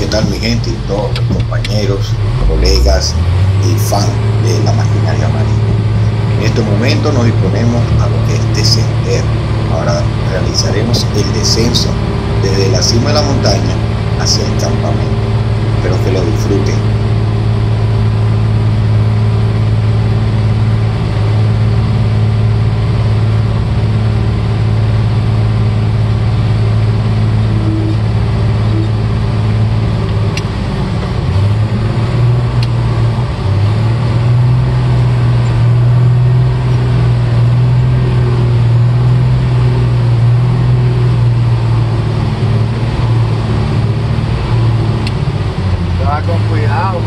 tal mi gente y todos los compañeros, colegas y fans de la maquinaria marina? En este momento nos disponemos a lo que es descender. Ahora realizaremos el descenso desde la cima de la montaña hacia el campamento. Espero que lo disfruten. Va con cuidado.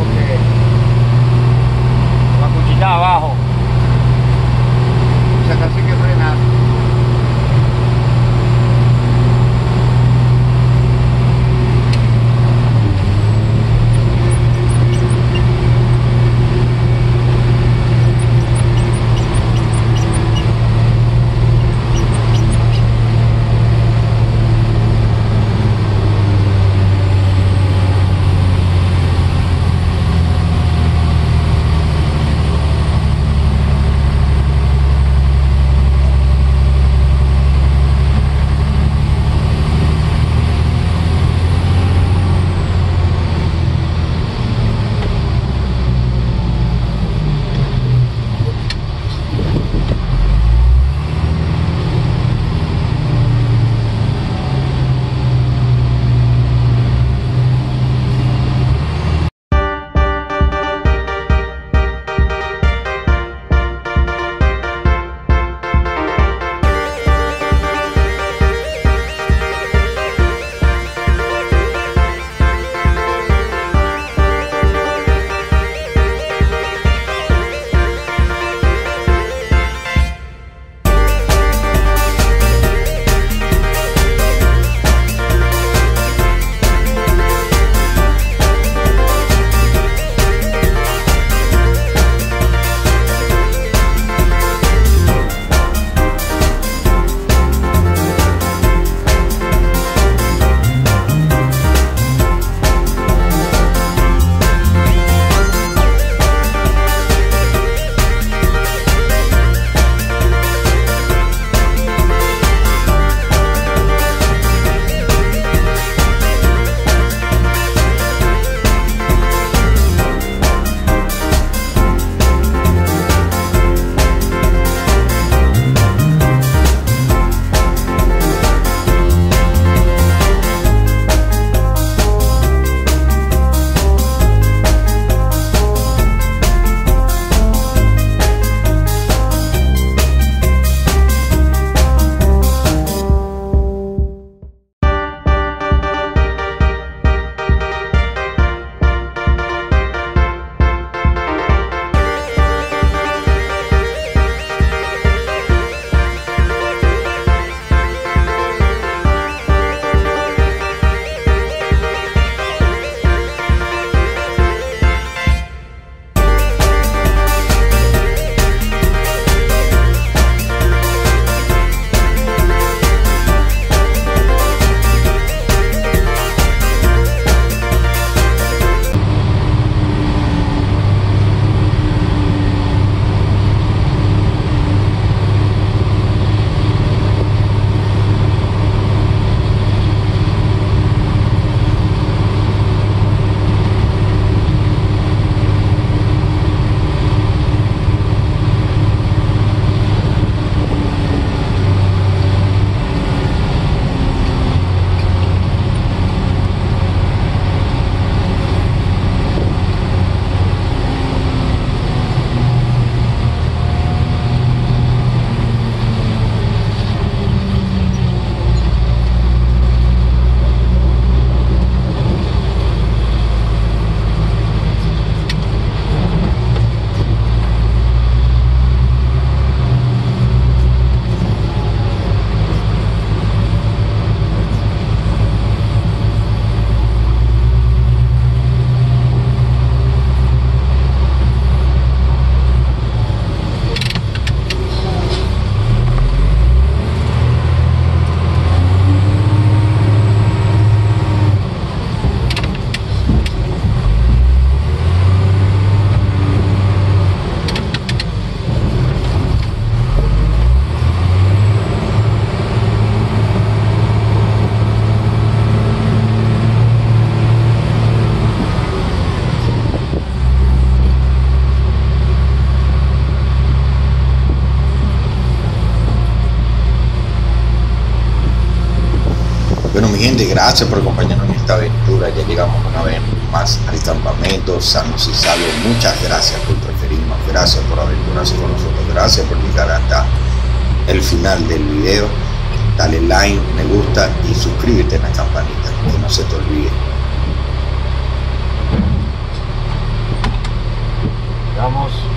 Bueno, mi gente, gracias por acompañarnos en esta aventura. Ya llegamos una vez más al campamento sanos y salvos. Muchas gracias por preferirnos, gracias por aventurarse con nosotros, gracias por llegar hasta el final del video. Dale like, me gusta y suscríbete en la campanita, que no se te olvide. Vamos.